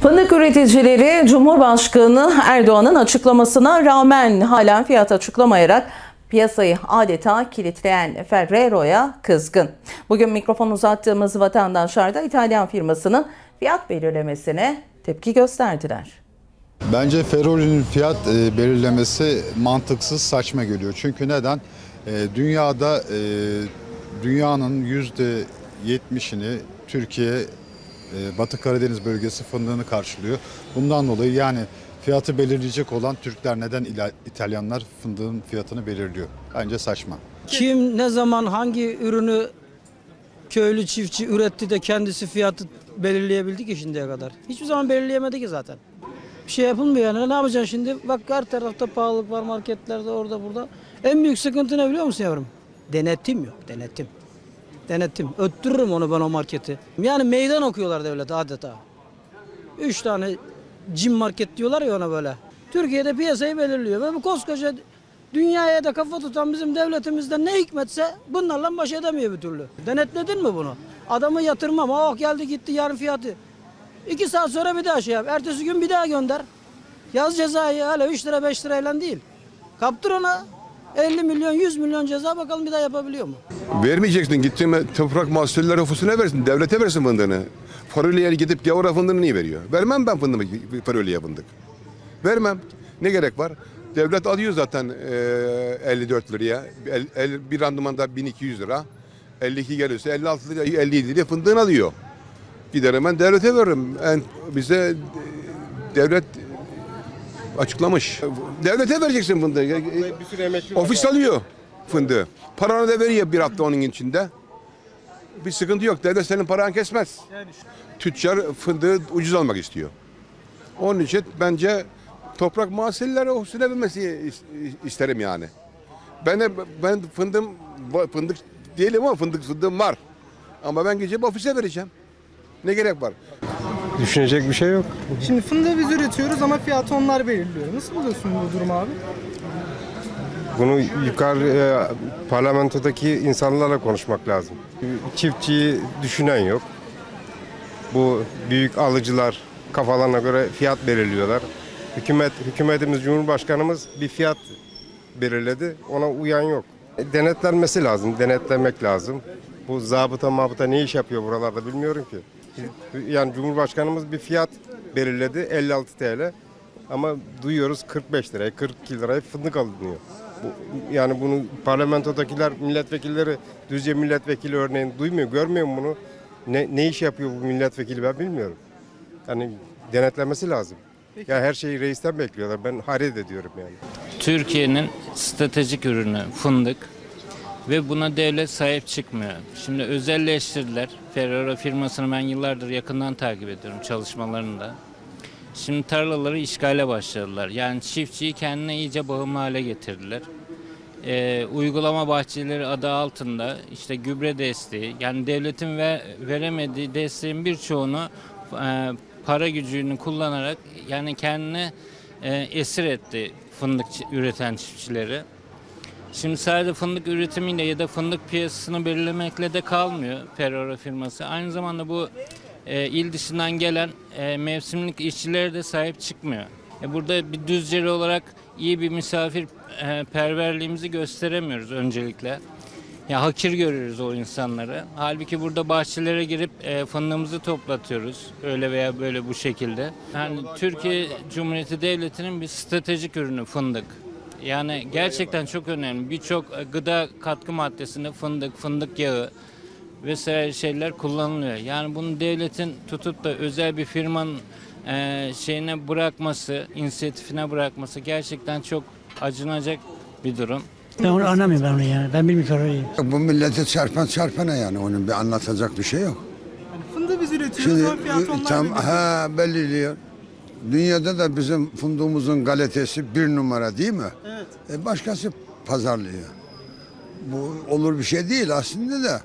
Fındık üreticileri Cumhurbaşkanı Erdoğan'ın açıklamasına rağmen halen fiyat açıklamayarak piyasayı adeta kilitleyen Ferrero'ya kızgın. Bugün mikrofon uzattığımız vatandaşlar da İtalyan firmasının fiyat belirlemesine tepki gösterdiler. Bence Ferrero'nun fiyat belirlemesi mantıksız, saçma geliyor. Çünkü neden? Dünyada dünyanın %70'ini Türkiye, Batı Karadeniz bölgesi fındığını karşılıyor. Bundan dolayı yani fiyatı belirleyecek olan Türkler neden İtalyanlar fındığın fiyatını belirliyor? Bence saçma. Kim ne zaman hangi ürünü köylü çiftçi üretti de kendisi fiyatı belirleyebildi ki şimdiye kadar? Hiçbir zaman belirleyemedi ki zaten. Bir şey yapılmıyor yani. Ne yapacaksın şimdi? Bak her tarafta pahalılık var, marketlerde, orada burada. En büyük sıkıntı ne biliyor musun yavrum? Denetim yok, denetim. Denetim. Öttürürüm onu ben o marketi. Yani meydan okuyorlar devlete adeta. 3 tane cim market diyorlar ya ona böyle. Türkiye'de piyasayı belirliyor. Ve bu koskoca dünyaya da kafa tutan bizim devletimizde ne hikmetse bunlarla baş edemiyor bir türlü. Denetledin mi bunu? Adamı yatırmam. Oh geldi gitti yarın fiyatı. 2 saat sonra bir daha şey yap. Ertesi gün bir daha gönder. Yaz cezayı hala 3 lira 5 lirayla değil. Kaptır ona 50 milyon 100 milyon ceza bakalım bir daha yapabiliyor mu? Vermeyeceksin. Gittiğin toprak mahsulleri ofisine versin. Devlete versin fındığını. Fasulye'ye gidip gavura fındığını niye veriyor? Vermem ben fındığımı Fasulye'ye fındık. Vermem. Ne gerek var? Devlet alıyor zaten 54 liraya. Bir randımanda 1200 lira. 52 gelirse 56 lira 57 liraya fındığını alıyor. Giderim ben devlete veririm. Bize devlet açıklamış. Devlete vereceksin fındığı. Ofis alıyor fındığı. Paranı da veriyor bir hafta onun içinde. Bir sıkıntı yok. Devlet senin paranı kesmez. Tüccar fındığı ucuz almak istiyor. Onun için bence toprak mahsulleri ofisine vermesi isterim yani. Ben fındık değilim ama fındığım var. Ama ben gidip ofise vereceğim. Ne gerek var? Düşünecek bir şey yok. Şimdi fındığı biz üretiyoruz ama fiyatı onlar belirliyor. Nasıl buluyorsun bu durumu abi? Bunu yukarı parlamentodaki insanlarla konuşmak lazım. Çiftçiyi düşünen yok. Bu büyük alıcılar kafalarına göre fiyat belirliyorlar. Hükümetimiz, Cumhurbaşkanımız bir fiyat belirledi. Ona uyan yok. Denetlenmesi lazım, denetlemek lazım. Bu zabıta ne iş yapıyor buralarda bilmiyorum ki. Yani Cumhurbaşkanımız bir fiyat belirledi 56 TL ama duyuyoruz 45 liraya 42 liraya fındık alınıyor. Yani bunu parlamentodakiler milletvekilleri Düzce milletvekili örneğin duymuyor görmüyor mu bunu? Ne iş yapıyor bu milletvekili ben bilmiyorum. Yani denetlemesi lazım. Ya her şeyi reisten bekliyorlar ben hayret ediyorum yani. Türkiye'nin stratejik ürünü fındık. Ve buna devlet sahip çıkmıyor. Şimdi özelleştirdiler. Ferrero firmasını ben yıllardır yakından takip ediyorum çalışmalarını da. Şimdi tarlaları işgale başladılar. Yani çiftçiyi kendine iyice bağımlı hale getirdiler. Uygulama bahçeleri adı altında işte gübre desteği, yani devletin veremediği desteğin birçoğunu para gücünü kullanarak yani kendine esir etti fındık üreten çiftçileri. Şimdi sadece fındık üretimiyle ya da fındık piyasasını belirlemekle de kalmıyor Ferrero firması. Aynı zamanda bu il dışından gelen mevsimlik işçilere de sahip çıkmıyor. Burada bir Düzceli olarak iyi bir misafirperverliğimizi gösteremiyoruz öncelikle. Ya hakir görüyoruz o insanları. Halbuki burada bahçelere girip fındığımızı toplatıyoruz. Öyle veya böyle bu şekilde. Yani Türkiye Cumhuriyeti Devleti'nin bir stratejik ürünü fındık. Yani gerçekten çok önemli. Birçok gıda katkı maddesinde fındık yağı vesaire şeyler kullanılıyor. Yani bunu devletin tutup da özel bir firmanın şeyine bırakması, inisiyatifine bırakması gerçekten çok acınacak bir durum. Ben onu anlamıyorum ben onu yani. Ben bilmiyorum. Bu milleti çarpana yani onun bir anlatacak bir şey yok. Yani fındığı biz üretiyoruz ama fiyatı onlar belirliyor. Belirliyor. Dünyada da bizim fındığımızın kalitesi 1 numara değil mi? Evet. Başkası pazarlıyor. Bu olur bir şey değil aslında da.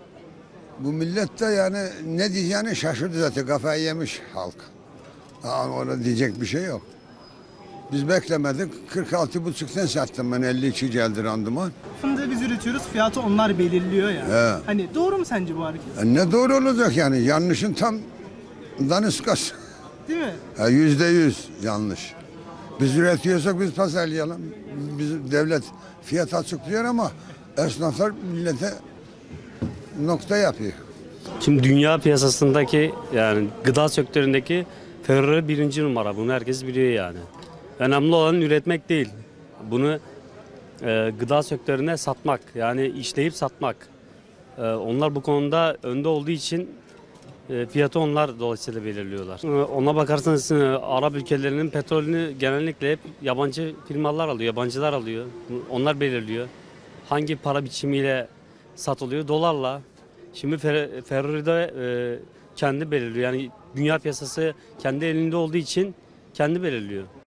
Bu millet de yani ne diyeceğini şaşırdı zaten kafayı yemiş halk. Ona diyecek bir şey yok. Biz beklemedik. 46,5'ten sattım ben 52 geldi randıman. Fındığı biz üretiyoruz fiyatı onlar belirliyor ya. He. Hani doğru mu sence bu hareket? Ne doğru olacak yani yanlışın tam daniskası. Değil mi? %100 yanlış. Biz üretiyorsak biz pazarlayalım. Biz devlet fiyat açıklıyor ama esnaflar millete nokta yapıyor. Şimdi dünya piyasasındaki yani gıda sektöründeki Ferrero birinci numara. Bunu herkes biliyor yani. Önemli olan üretmek değil. Bunu gıda sektörüne satmak, yani işleyip satmak. Onlar bu konuda önde olduğu için fiyatı onlar dolayısıyla belirliyorlar. Ona bakarsanız Arap ülkelerinin petrolünü genellikle hep yabancı firmalar alıyor, yabancılar alıyor. Onlar belirliyor. Hangi para biçimiyle satılıyor? Dolarla. Şimdi Ferrari'de kendi belirliyor. Yani dünya piyasası kendi elinde olduğu için kendi belirliyor.